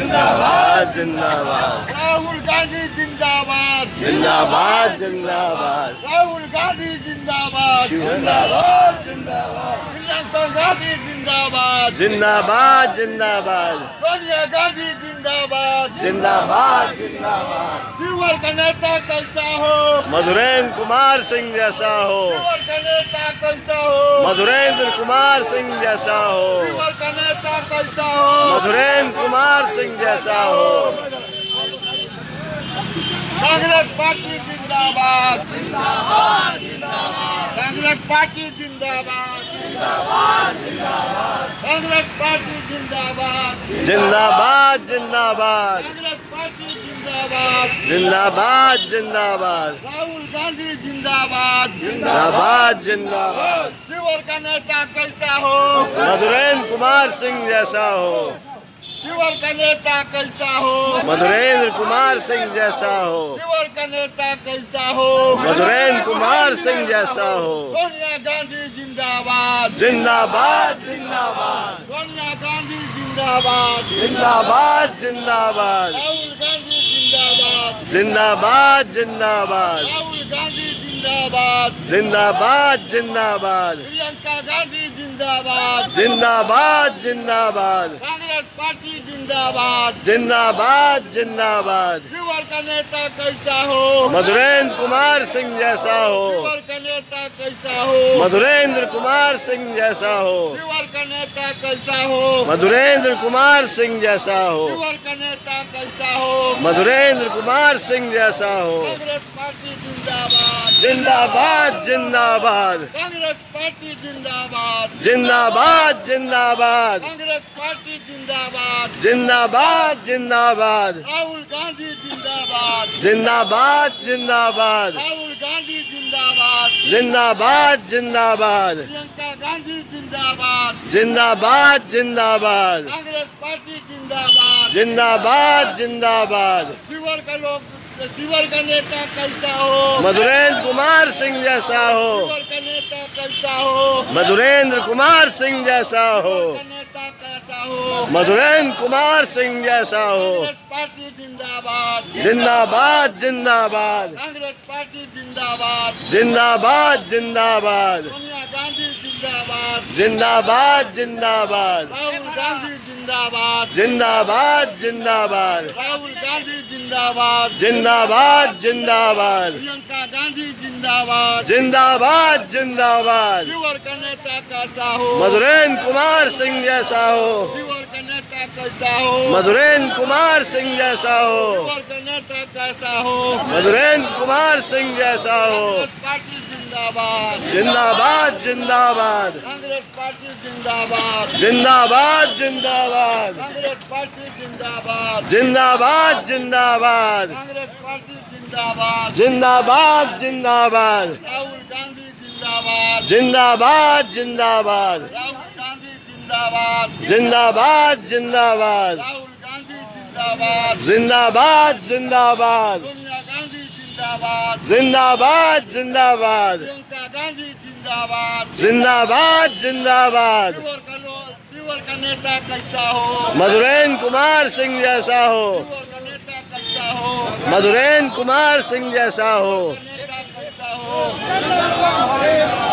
जिंदाबाद जिंदाबाद। राहुल गांधी जिंदाबाद जिंदाबाद जिंदाबाद। राहुल गांधी जिंदाबाद जिंदाबाद जिंदाबाद। प्रियंका गांधी जिंदाबाद जिंदाबाद जिंदाबाद। सोनिया गांधी जिंदाबाद जिंदाबाद जिंदाबाद। शिवहर का नेता कैसा हो, मधुरेंद्र कुमार सिंह जैसा हो, शिवहर का नेता कैसा हो, मधुरेंद्र कुमार सिंह जैसा हो, शिवहर का नेता कैसा हो, मधुरेंद्र कुमार सिंह जैसा हो। कांग्रेस पार्टी जिंदाबाद कांग्रेस पार्टी जिंदाबाद कांग्रेस पार्टी जिंदाबाद जिंदाबाद जिंदाबाद। कांग्रेस पार्टी जिंदाबाद जिंदाबाद जिंदाबाद। राहुल गांधी जिंदाबाद जिंदाबाद जिंदाबाद। शिवहर का नेता कैसा हो, मधुरेंद्र कुमार सिंह जैसा हो, शिवहर का नेता कैसा हो, मधुरेंद्र कुमार सिंह जैसा हो, शिवहर का नेता कैसा हो, मधुरेंद्र कुमार सिंह जैसा हो। सोनिया गांधी जिंदाबाद जिंदाबाद जिंदाबाद। सोनिया गांधी जिंदाबाद जिंदाबाद जिंदाबाद। राहुल गांधी जिंदाबाद जिंदाबाद जिंदाबाद। राहुल गांधी जिंदाबाद जिंदाबाद जिंदाबाद। प्रियंका गांधी जिंदाबाद जिंदाबाद जिंदाबाद। कांग्रेस पार्टी जिंदाबाद जिंदाबाद जिंदाबाद। शिवहर का नेता कैसा हो, मधुरेंद्र कुमार सिंह जैसा हो, शिवहर का नेता कैसा हो, मधुरेंद्र कुमार सिंह जैसा हो, शिवहर का नेता कैसा हो, मधुरेंद्र कुमार सिंह जैसा हो, शिवहर का नेता कैसा हो, मधुरेंद्र कुमार सिंह जैसा हो। कांग्रेस पार्टी जिंदाबाद जिंदाबाद जिंदाबाद। कांग्रेस पार्टी जिंदाबाद जिंदाबाद जिंदाबाद। कांग्रेस पार्टी जिंदाबाद जिंदाबाद जिंदाबाद। राहुल गांधी जिंदाबाद जिंदाबाद जिंदाबाद। राहुल गांधी जिंदाबाद जिंदाबाद जिंदाबाद। प्रियंका गांधी जिंदाबाद जिंदाबाद जिंदाबाद। कांग्रेस पार्टी जिंदाबाद जिंदाबाद जिंदाबाद। शिवहर का लोग, शिवहर का नेता कैसा हो, मधुरेंद्र कुमार सिंह जैसा हो, शिवहर का नेता कैसा हो, मधुरेंद्र कुमार सिंह जैसा हो, का नेता कैसा हो, मधुरेंद्र कुमार सिंह जैसा हो। कांग्रेस पार्टी जिंदाबाद जिंदाबाद जिंदाबाद। कांग्रेस पार्टी जिंदाबाद जिंदाबाद जिंदाबाद। सोनिया गांधी जिंदाबाद जिंदाबाद जिंदाबाद। राहुल गांधी जिंदाबाद जिंदाबाद जिंदाबाद। राहुल गांधी जिंदाबाद जिंदाबाद जिंदाबाद। प्रियंका गांधी जिंदाबाद जिंदाबाद जिंदाबाद। शिवहर का नेता कैसा हो, मधुरेंद्र कुमार सिंह जैसा हो, शिवहर का नेता कैसा हो, मधुरेंद्र कुमार सिंह जैसा हो, शिवहर का नेता कैसा हो, मधुरेंद्र कुमार सिंह जैसा हो। कांग्रेस पार्टी जिंदाबाद जिंदाबाद जिंदाबाद। कांग्रेस पार्टी जिंदाबाद जिंदाबाद जिंदाबाद। कांग्रेस पार्टी जिंदाबाद जिंदाबाद जिंदाबाद। कांग्रेस पार्टी जिंदाबाद जिंदाबाद जिंदाबाद। राहुल गांधी जिंदाबाद जिंदाबाद जिंदाबाद। राहुल गांधी जिंदाबाद जिंदाबाद जिंदाबाद। राहुल गांधी जिंदाबाद जिंदाबाद जिंदाबाद। सोनिया गांधी जिंदाबाद जिंदाबाद जिंदाबाद। प्रियंका गांधी जिंदाबाद जिंदाबाद जिंदाबाद। शिवहर का नेता कैसा हो, मधुरेंद्र कुमार सिंह जैसा हो, शिवहर का नेता कैसा हो, मधुरेंद्र कुमार सिंह जैसा हो। नेता कैसा हो।